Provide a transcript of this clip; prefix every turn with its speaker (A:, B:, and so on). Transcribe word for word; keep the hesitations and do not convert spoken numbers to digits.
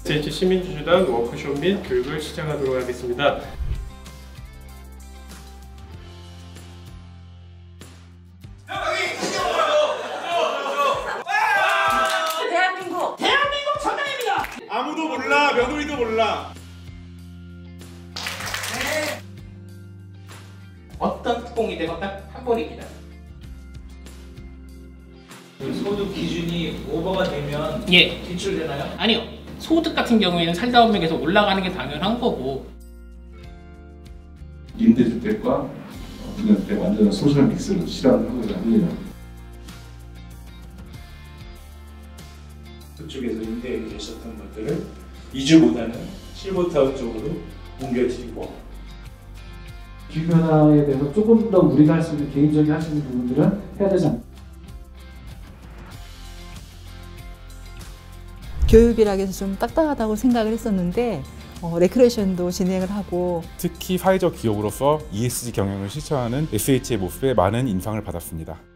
A: 에스에이치 시민주주단 워크숍 및 교육을 시작하도록 하겠습니다.
B: 대한민국! 대한민국 천당입니다!
C: 아무도 몰라, 며느리도 몰라.
D: 네. 어떤 특공이 되건 딱 한 번입니다.
E: 소득 기준이 오버가 되면
D: 예.
E: 기출되나요?
D: 아니요. 소득 같은 경우에는 살다 보면 계속 올라가는 게 당연한 거고.
F: 임대주택과 분양주택 완전한 소셜 믹스를 실현하고자 합니다.
G: 그쪽에서 임대해 계셨던 분들을 이주보다는 실버타운 쪽으로 옮겨드리고,
H: 기후변화에 대해서 조금 더 우리가 할 수 있는 개인적인 할 수 있는 부분들은 해야 되지 않을까.
I: 교육이라고 해서 좀 딱딱하다고 생각을 했었는데 어, 레크레이션도 진행을 하고,
J: 특히 사회적 기업으로서 이에스지 경영을 실천하는 에스에이치의 모습에 많은 인상을 받았습니다.